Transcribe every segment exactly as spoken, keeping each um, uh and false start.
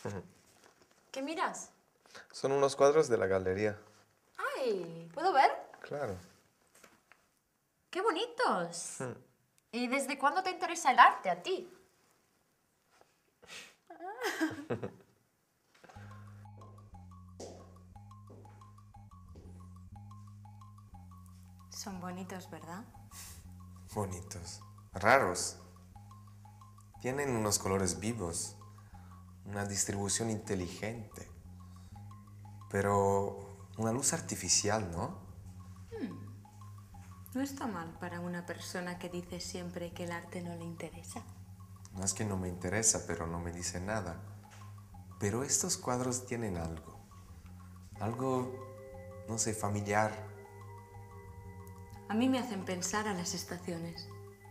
¿Qué miras? Son unos cuadros de la galería. ¡Ay! ¿Puedo ver? Claro. ¡Qué bonitos! ¿Y desde cuándo te interesa el arte a ti? Son bonitos, ¿verdad? Bonitos. Raros. Tienen unos colores vivos. Una distribución inteligente. Pero una luz artificial, ¿no? No está mal para una persona que dice siempre que el arte no le interesa. No es que no me interesa, pero no me dice nada. Pero estos cuadros tienen algo. Algo, no sé, familiar. A mí me hacen pensar a las estaciones.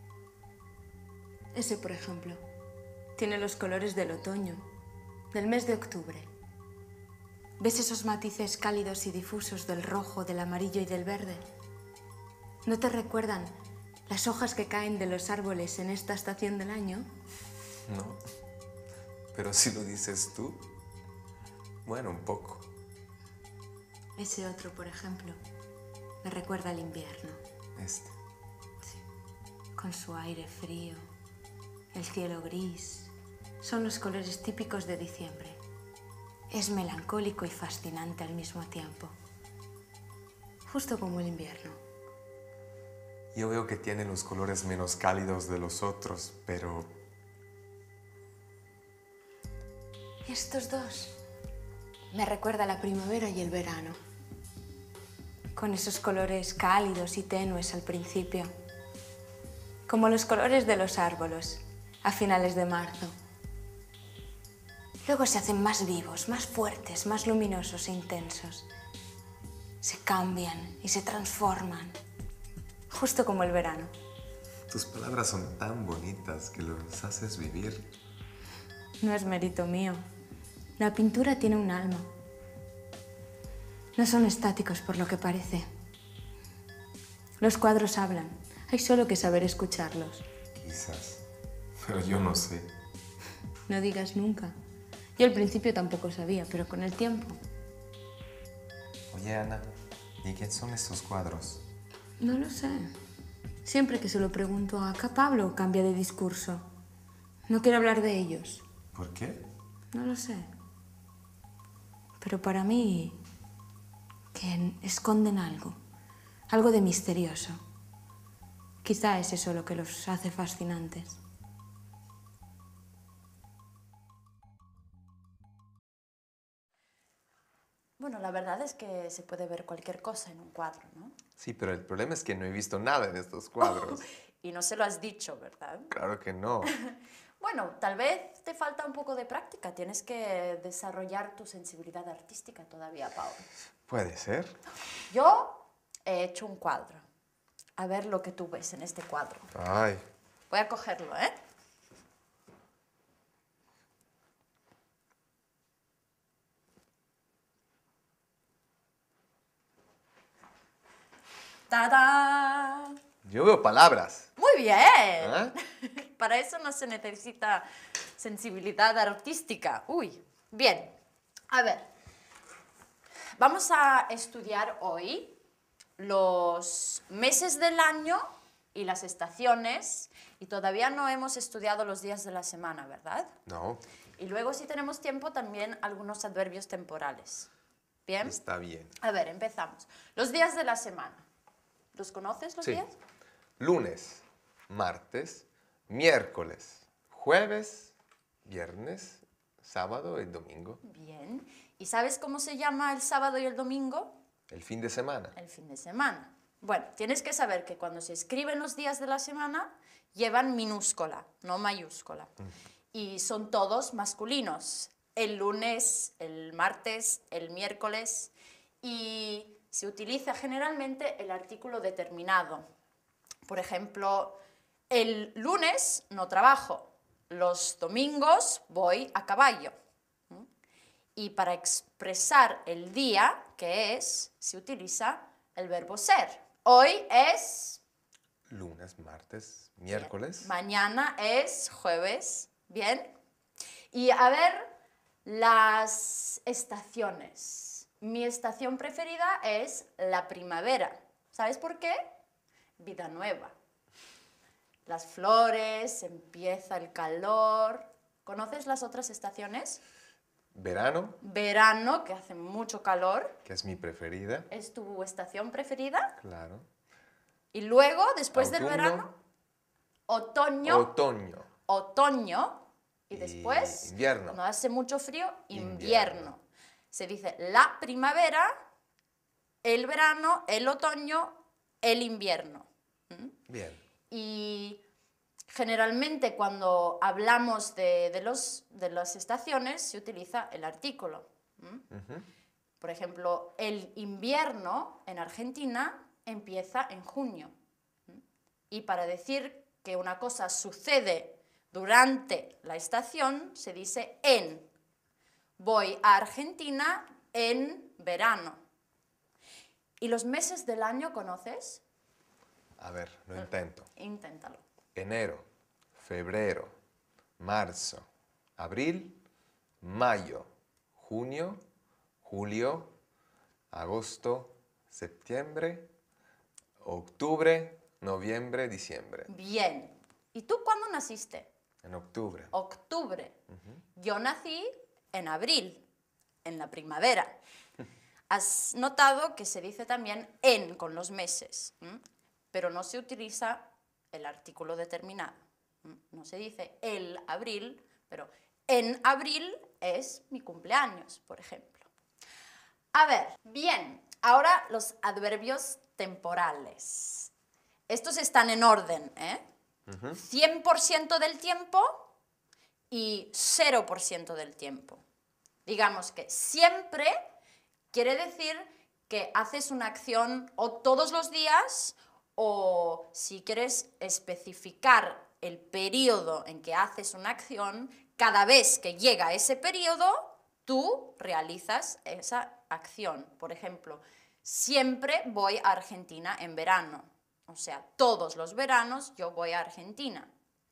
Ese, por ejemplo, tiene los colores del otoño, del mes de octubre. ¿Ves esos matices cálidos y difusos del rojo, del amarillo y del verde? ¿No te recuerdan las hojas que caen de los árboles en esta estación del año? No. Pero si lo dices tú, bueno, un poco. Ese otro, por ejemplo, me recuerda al invierno. Este. Sí. Con su aire frío, el cielo gris. Son los colores típicos de diciembre. Es melancólico y fascinante al mismo tiempo. Justo como el invierno. Yo veo que tiene los colores menos cálidos de los otros, pero... Estos dos me recuerda la primavera y el verano. Con esos colores cálidos y tenues al principio. Como los colores de los árboles a finales de marzo. Luego se hacen más vivos, más fuertes, más luminosos e intensos. Se cambian y se transforman. Justo como el verano. Tus palabras son tan bonitas que los haces vivir. No es mérito mío. La pintura tiene un alma. No son estáticos por lo que parece. Los cuadros hablan. Hay solo que saber escucharlos. Quizás. Pero yo no sé. No digas nunca. Yo al principio tampoco sabía, pero con el tiempo... Oye, Ana, ¿y qué son estos cuadros? No lo sé. Siempre que se lo pregunto a acá, Pablo cambia de discurso. No quiero hablar de ellos. ¿Por qué? No lo sé. Pero para mí... que esconden algo. Algo de misterioso. Quizá es eso lo que los hace fascinantes. Bueno, la verdad es que se puede ver cualquier cosa en un cuadro, ¿no? Sí, pero el problema es que no he visto nada en estos cuadros. Y no se lo has dicho, ¿verdad? Claro que no. Bueno, tal vez te falta un poco de práctica. Tienes que desarrollar tu sensibilidad artística todavía, Pau. Puede ser. Yo he hecho un cuadro. A ver lo que tú ves en este cuadro. Ay. Voy a cogerlo, ¿eh? ¡Tada! Yo veo palabras. ¡Muy bien! ¿Ah? Para eso no se necesita sensibilidad artística. Uy, bien. A ver, vamos a estudiar hoy los meses del año y las estaciones. Y todavía no hemos estudiado los días de la semana, ¿verdad? No. Y luego, si tenemos tiempo, también algunos adverbios temporales. ¿Bien? Está bien. A ver, empezamos. Los días de la semana. ¿Los conoces los Sí. días? Lunes, martes, miércoles, jueves, viernes, sábado y domingo. Bien. ¿Y sabes cómo se llama el sábado y el domingo? El fin de semana. El fin de semana. Bueno, tienes que saber que cuando se escriben los días de la semana, llevan minúscula, no mayúscula. Mm. Y son todos masculinos. El lunes, el martes, el miércoles. Y se utiliza generalmente el artículo determinado. Por ejemplo, el lunes no trabajo. Los domingos voy a caballo. Y para expresar el día, que es, se utiliza el verbo ser. Hoy es... Lunes, martes, miércoles. Bien. Mañana es jueves. Bien. Y a ver, Las estaciones. Mi estación preferida es la primavera. ¿Sabes por qué? Vida nueva. Las flores, empieza el calor. ¿Conoces las otras estaciones? Verano, Verano, que hace mucho calor. que es mi preferida. ¿Es tu estación preferida? Claro. Y luego, después del Autumno. verano, otoño. Otoño. Otoño. Y Y después, invierno. cuando hace mucho frío, invierno. Invierno. Se dice la primavera, el verano, el otoño, el invierno. Bien. Y generalmente cuando hablamos de, de los, de las estaciones se utiliza el artículo. Ujú. Por ejemplo, el invierno en Argentina empieza en junio. Y para decir que una cosa sucede durante la estación se dice en. Voy a Argentina en verano. ¿Y los meses del año conoces? A ver, lo intento. Inténtalo. Enero, febrero, marzo, abril, mayo, junio, julio, agosto, septiembre, octubre, noviembre, diciembre. Bien. ¿Y tú cuándo naciste? En octubre. Octubre. Yo nací en abril, en la primavera. Has notado que se dice también en con los meses, ¿m? Pero no se utiliza el artículo determinado. ¿m? No se dice el abril, pero en abril es mi cumpleaños, por ejemplo. A ver, bien, ahora los adverbios temporales. Estos están en orden, ¿eh? cien por ciento del tiempo y cero por ciento del tiempo. Digamos que siempre quiere decir que haces una acción o todos los días o si quieres especificar el periodo en que haces una acción, cada vez que llega ese periodo, tú realizas esa acción. Por ejemplo, siempre voy a Argentina en verano. O sea, todos los veranos yo voy a Argentina.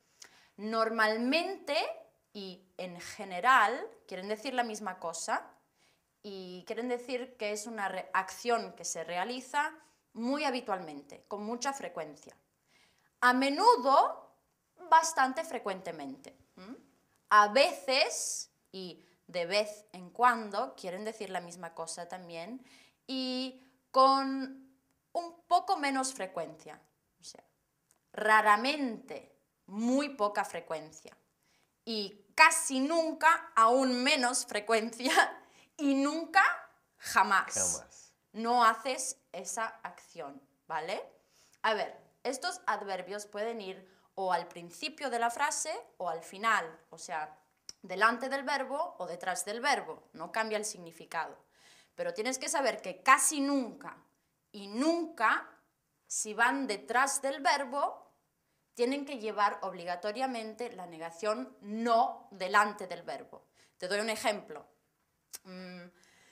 Normalmente y en general quieren decir la misma cosa y quieren decir que es una acción que se realiza muy habitualmente, con mucha frecuencia. A menudo, bastante frecuentemente. ¿Mm? A veces y de vez en cuando quieren decir la misma cosa también y con un poco menos frecuencia, o sea, raramente, muy poca frecuencia y casi nunca, aún menos frecuencia y nunca, jamás. Jamás. No haces esa acción, ¿vale? A ver, estos adverbios pueden ir o al principio de la frase o al final, o sea, delante del verbo o detrás del verbo, no cambia el significado. Pero tienes que saber que casi nunca y nunca, si van detrás del verbo, tienen que llevar obligatoriamente la negación no delante del verbo. Te doy un ejemplo. Mm,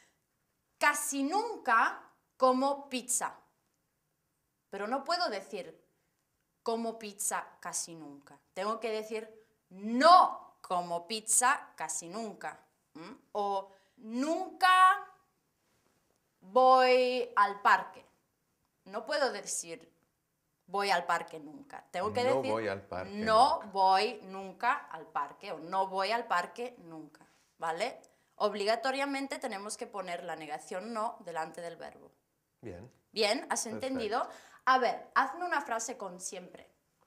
casi nunca como pizza, pero no puedo decir como pizza casi nunca. Tengo que decir no como pizza casi nunca. ¿Mm? O nunca voy al parque. No puedo decir voy al parque nunca. Tengo que No decir voy al parque no nunca. voy nunca al parque o no voy al parque nunca, ¿vale? Obligatoriamente tenemos que poner la negación no delante del verbo. Bien. Bien, ¿has entendido? A ver, hazme una frase con siempre.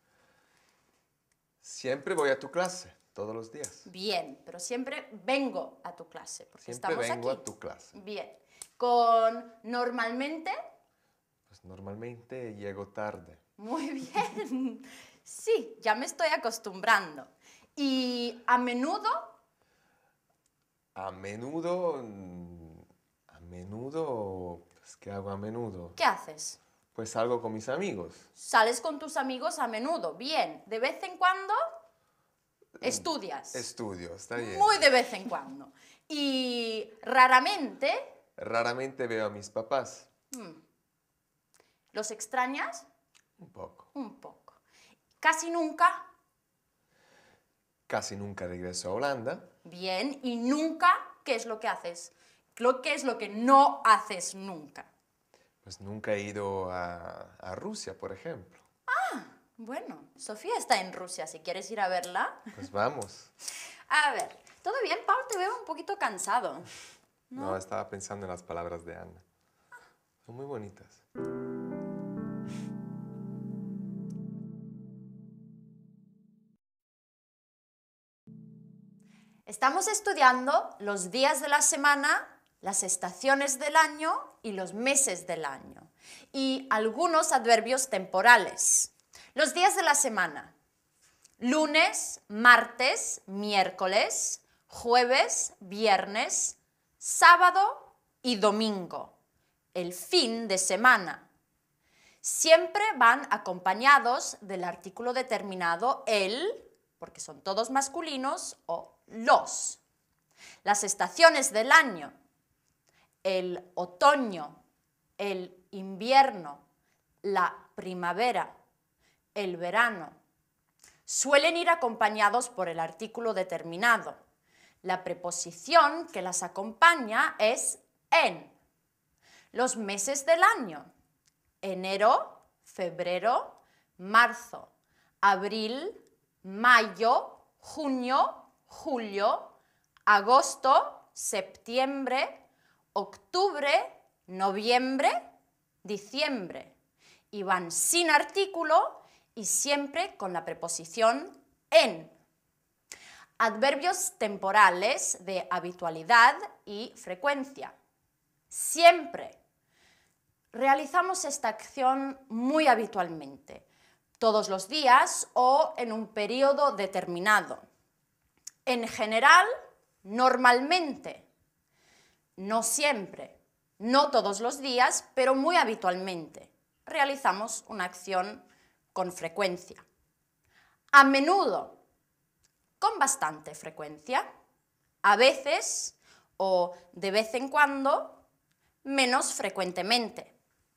Siempre voy a tu clase, todos los días. Bien, pero siempre vengo a tu clase, porque Siempre estamos vengo aquí. a tu clase. Bien. Con normalmente, Pues normalmente llego tarde. muy bien. Sí, ya me estoy acostumbrando. Y a menudo, A menudo, mm, a menudo, pues, ¿qué hago a menudo? ¿qué haces? Pues salgo con mis amigos. Sales con tus amigos a menudo. Bien. De vez en cuando, estudias. Estudio, está bien. Muy de vez en cuando. Y raramente, Raramente veo a mis papás. ¿los extrañas? Un poco. Un poco. Casi nunca, casi nunca regreso a Holanda. Bien, y nunca, ¿qué es lo que haces? ¿Qué es lo que no haces nunca? Pues nunca he ido a, a Rusia, por ejemplo. Bueno, Sofía está en Rusia, si quieres ir a verla. Pues vamos. A ver, ¿todo bien, Paul? Te veo un poquito cansado. No, no estaba pensando en las palabras de Ana. Son muy bonitas. Estamos estudiando los días de la semana, las estaciones del año y los meses del año. Y algunos adverbios temporales. Los días de la semana: lunes, martes, miércoles, jueves, viernes, sábado y domingo. El fin de semana. Siempre van acompañados del artículo determinado el, porque son todos masculinos, o los. Las estaciones del año: el otoño, el invierno, la primavera, el verano. Suelen ir acompañados por el artículo determinado. La preposición que las acompaña es en. Los meses del año: enero, febrero, marzo, abril, mayo, junio, julio, agosto, septiembre, octubre, noviembre, diciembre. Y van sin artículo y siempre con la preposición en. Adverbios temporales de habitualidad y frecuencia. Siempre. Realizamos esta acción muy habitualmente, todos los días o en un periodo determinado. En general, normalmente. No siempre, no todos los días, pero muy habitualmente. Realizamos una acción con frecuencia. A menudo, con bastante frecuencia. A veces o de vez en cuando, menos frecuentemente.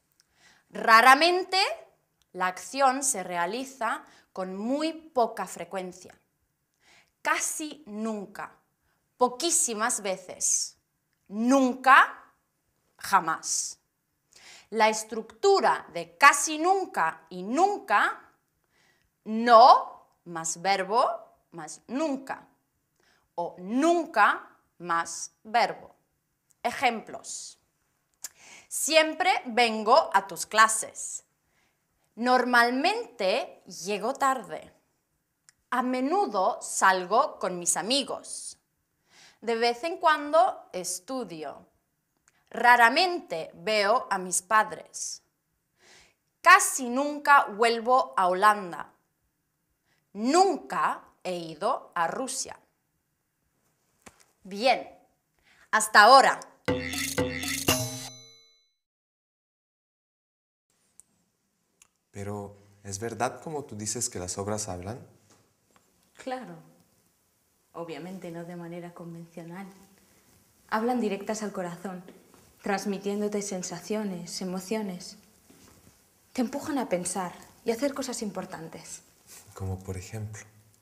Raramente, la acción se realiza con muy poca frecuencia. Casi nunca, poquísimas veces, nunca, jamás. La estructura de casi nunca y nunca, no más verbo más nunca, o nunca más verbo. Ejemplos. Siempre vengo a tus clases. Normalmente llego tarde. A menudo salgo con mis amigos. De vez en cuando estudio. Raramente veo a mis padres. Casi nunca vuelvo a Holanda. Nunca he ido a Rusia. Bien, hasta ahora. Pero, ¿es verdad como tú dices que las obras hablan? Claro. Obviamente no de manera convencional. Hablan directas al corazón, transmitiéndote sensaciones, emociones. Te empujan a pensar y a hacer cosas importantes. Como por ejemplo.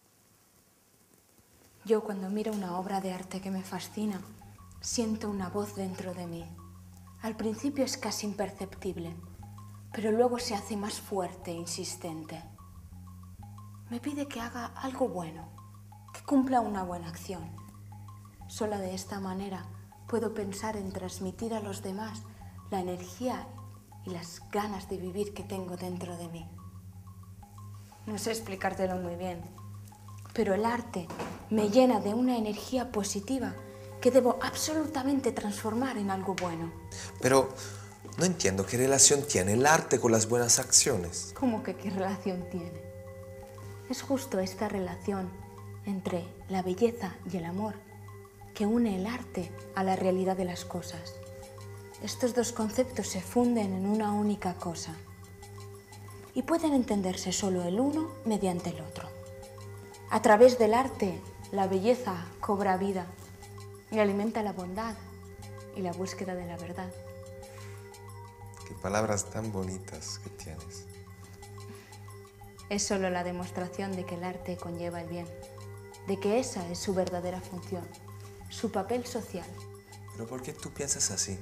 Yo cuando miro una obra de arte que me fascina, siento una voz dentro de mí. Al principio es casi imperceptible, pero luego se hace más fuerte e insistente. Me pide que haga algo bueno, que cumpla una buena acción. Solo de esta manera puedo pensar en transmitir a los demás la energía y las ganas de vivir que tengo dentro de mí. No sé explicártelo muy bien, pero el arte me llena de una energía positiva que debo absolutamente transformar en algo bueno. Pero no entiendo qué relación tiene el arte con las buenas acciones. ¿Cómo que qué relación tiene? Es justo esta relación entre la belleza y el amor que une el arte a la realidad de las cosas. Estos dos conceptos se funden en una única cosa y pueden entenderse solo el uno mediante el otro. A través del arte, la belleza cobra vida y alimenta la bondad y la búsqueda de la verdad. Qué palabras tan bonitas que tienes. Es solo la demostración de que el arte conlleva el bien. de que esa es su verdadera función, su papel social. ¿Pero por qué tú piensas así?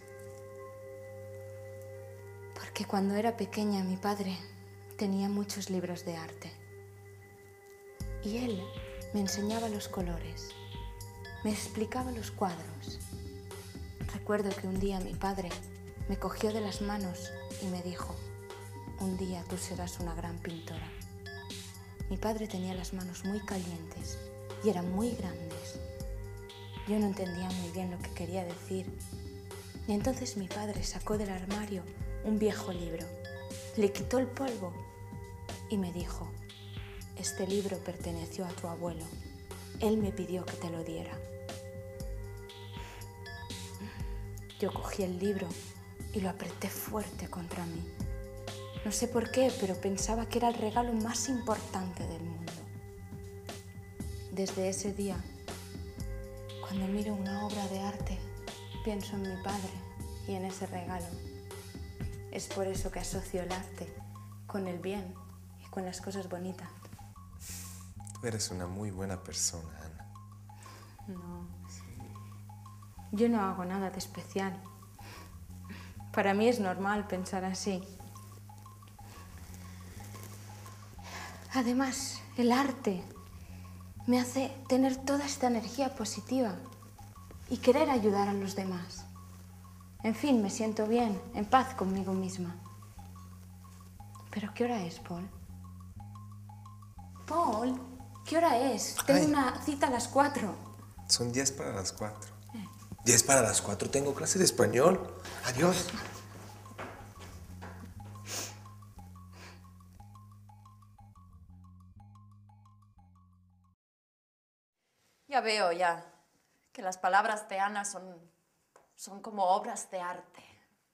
Porque cuando era pequeña mi padre tenía muchos libros de arte. Y él me enseñaba los colores, me explicaba los cuadros. Recuerdo que un día mi padre me cogió de las manos y me dijo: un día tú serás una gran pintora. Mi padre tenía las manos muy calientes y eran muy grandes. Yo no entendía muy bien lo que quería decir. Y entonces mi padre sacó del armario un viejo libro, le quitó el polvo y me dijo: este libro perteneció a tu abuelo. Él me pidió que te lo diera. Yo cogí el libro y lo apreté fuerte contra mí. No sé por qué, pero pensaba que era el regalo más importante del mundo. Desde ese día, cuando miro una obra de arte, pienso en mi padre y en ese regalo. Es por eso que asocio el arte con el bien y con las cosas bonitas. Tú eres una muy buena persona, Ana. No. Yo no hago nada de especial. Para mí es normal pensar así. Además, el arte me hace tener toda esta energía positiva y querer ayudar a los demás. En fin, me siento bien, en paz conmigo misma. ¿Pero qué hora es, Paul? Paul, ¿qué hora es? Tengo Ay. una cita a las cuatro. Son diez para las cuatro. diez para las cuatro, tengo clase de español. Adiós. Ya veo ya que las palabras de Ana son, son como obras de arte.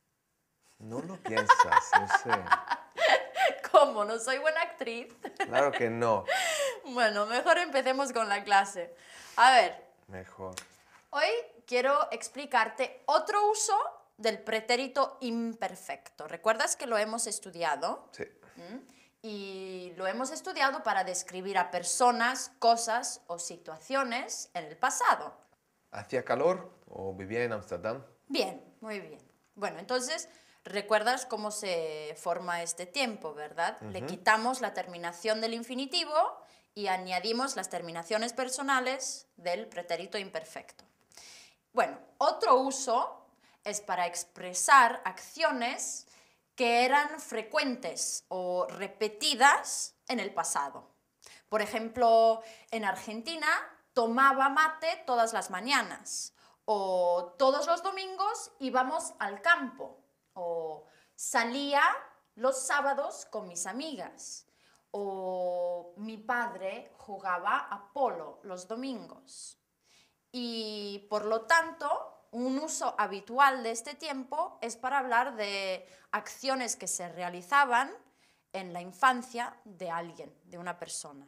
No lo piensas, yo sé. ¿Cómo? ¿No soy buena actriz? Claro que no. Bueno, mejor empecemos con la clase. A ver, Mejor. hoy quiero explicarte otro uso del pretérito imperfecto. ¿Recuerdas que lo hemos estudiado? Sí. ¿Mm? Y lo hemos estudiado para describir a personas, cosas o situaciones en el pasado. ¿Hacía calor o vivía en Ámsterdam? Bien, muy bien. Bueno, entonces, ¿recuerdas cómo se forma este tiempo, verdad? Uh-huh. Le quitamos la terminación del infinitivo y añadimos las terminaciones personales del pretérito imperfecto. Bueno, otro uso es para expresar acciones que eran frecuentes o repetidas en el pasado. Por ejemplo, en Argentina tomaba mate todas las mañanas, o todos los domingos íbamos al campo, o salía los sábados con mis amigas, o mi padre jugaba a polo los domingos. Y por lo tanto, un uso habitual de este tiempo es para hablar de acciones que se realizaban en la infancia de alguien, de una persona.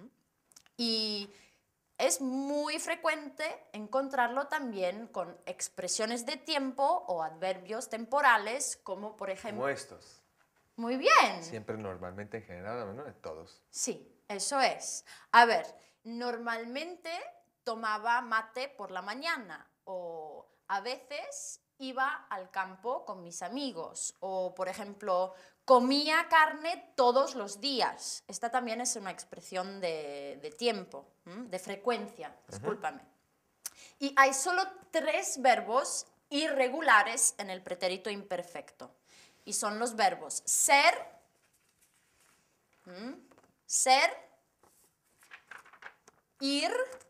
Y es muy frecuente encontrarlo también con expresiones de tiempo o adverbios temporales, como por ejemplo... Como estos. Muy bien. Siempre, normalmente, en general, no en todos. Sí, eso es. A ver, normalmente tomaba mate por la mañana, o a veces iba al campo con mis amigos, o por ejemplo, comía carne todos los días. Esta también es una expresión de, de tiempo, ¿m? de frecuencia, discúlpame. Uh-huh. Y hay solo tres verbos irregulares en el pretérito imperfecto, y son los verbos ser, ¿m? ser, ir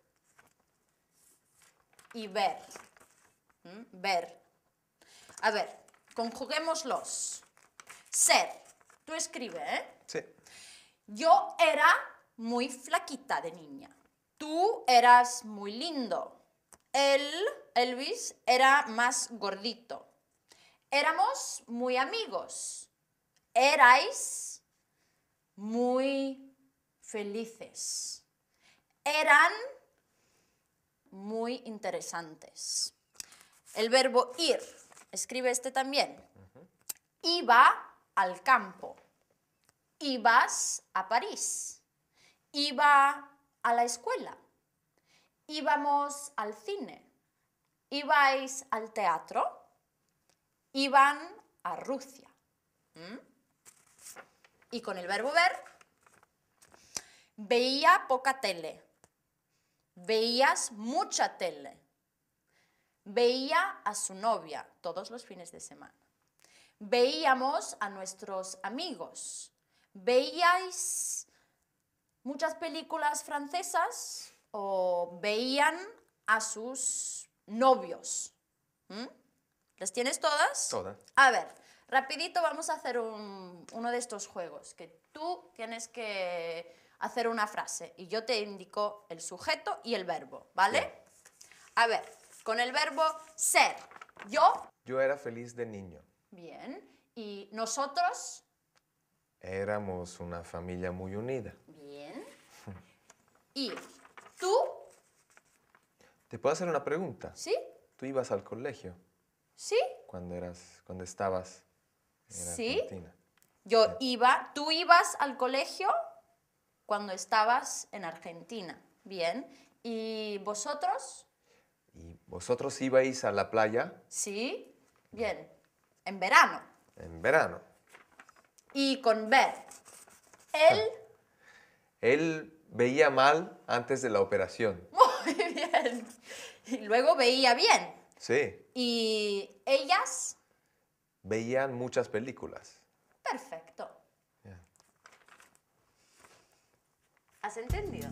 y ver. ¿Mm? Ver. A ver, conjuguémoslos. Ser. Tú escribe, ¿eh? Sí. Yo era muy flaquita de niña. Tú eras muy lindo. Él, Elvis, era más gordito. Éramos muy amigos. Erais muy felices. Eran muy interesantes. El verbo ir, escribe este también. Uh-huh. Iba al campo. Ibas a París. Iba a la escuela. íbamos al cine, ibais al teatro, iban a Rusia. ¿Mm? Y con el verbo ver, veía poca tele, veías mucha tele, veía a su novia todos los fines de semana, veíamos a nuestros amigos, veíais muchas películas francesas o veían a sus novios. ¿Mm? ¿Las tienes todas? Todas. A ver, rapidito vamos a hacer un- uno de estos juegos, que tú tienes que hacer una frase y yo te indico el sujeto y el verbo, ¿vale? Bien. A ver, con el verbo ser, yo, Yo era feliz de niño. bien, y nosotros, Éramos una familia muy unida. bien, y tú, ¿Te puedo hacer una pregunta? ¿sí? ¿Tú ibas al colegio ¿Sí? cuando, eras, cuando estabas en Sí. Argentina? Yo iba, tú ibas al colegio cuando estabas en Argentina, bien, ¿y vosotros? ¿Y vosotros ibais a la playa Sí, bien, en verano. en verano? Y con ver, él, Él veía mal antes de la operación. muy bien, y luego veía bien. Sí, Y ellas, veían muchas películas. perfecto. Ya. ¿Has entendido?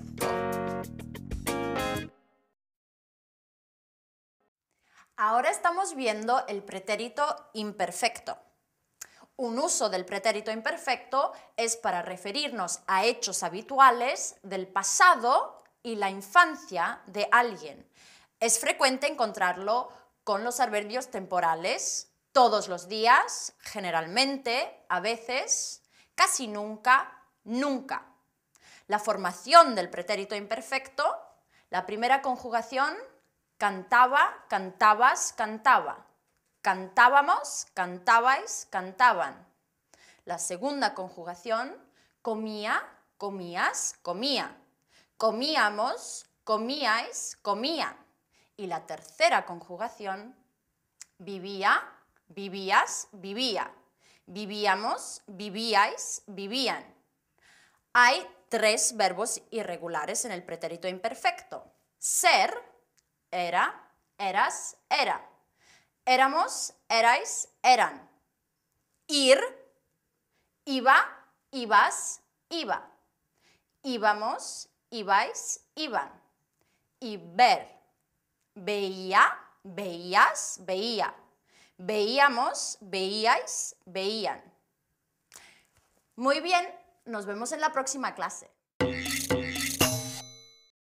Ahora estamos viendo el pretérito imperfecto. Un uso del pretérito imperfecto es para referirnos a hechos habituales del pasado y la infancia de alguien. Es frecuente encontrarlo con los adverbios temporales, todos los días, generalmente, a veces, casi nunca, nunca. La formación del pretérito imperfecto, la primera conjugación, cantaba, cantabas, cantaba. Cantábamos, cantabais, cantaban. La segunda conjugación, comía, comías, comía. Comíamos, comíais, comían. Y la tercera conjugación, vivía, vivías, vivía. Vivíamos, vivíais, vivían. Hay tres verbos irregulares en el pretérito imperfecto. Ser, era, eras, era. Éramos, erais, eran. Ir, iba, ibas, iba. Íbamos, ibais, iban. Y ver, veía, veías, veía. Veíamos, veíais, veían. Muy bien, nos vemos en la próxima clase.